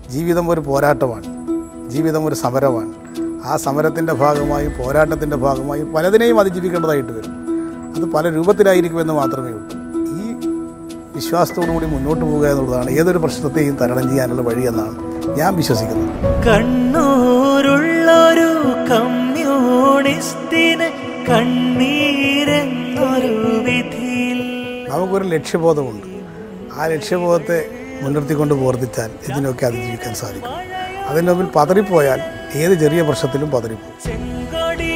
ജീവിതം ഒരു പോരാട്ടമാണ്, ജീവിതം ഒരു സമരമാണ്. ആ സമരത്തിൻ്റെ ഭാഗമായി, പോരാട്ടത്തിൻ്റെ ഭാഗമായി പലതിനെയും അതിജീവിക്കേണ്ടതായിട്ട് വരും. അത് പല രൂപത്തിലായിരിക്കുമെന്ന് മാത്രമേ ഉള്ളൂ. ഈ വിശ്വാസത്തോടുകൂടി മുന്നോട്ട് പോവുക എന്നുള്ളതാണ് ഏതൊരു പ്രശ്നത്തെയും തരണം ചെയ്യാനുള്ള വഴിയെന്നാണ് ഞാൻ വിശ്വസിക്കുന്നത്. കണ്ണൂരുള്ളൊരു കമ്മ്യൂണിസ്റ്റിന് കണ്ണീരെന്നൊരു വിധിയിൽ നമുക്കൊരു ലക്ഷ്യബോധമുണ്ട്. ആ ലക്ഷ്യബോധത്തെ മുൻനിർത്തിക്കൊണ്ട് പ്രവർത്തിച്ചാൽ ഇതിനൊക്കെ അതിജീവിക്കാൻ സാധിക്കും. അതിൻ്റെ മുമ്പിൽ പതറിപ്പോയാൽ ഏത് ചെറിയ പ്രശ്നത്തിലും പതറിപ്പോകും.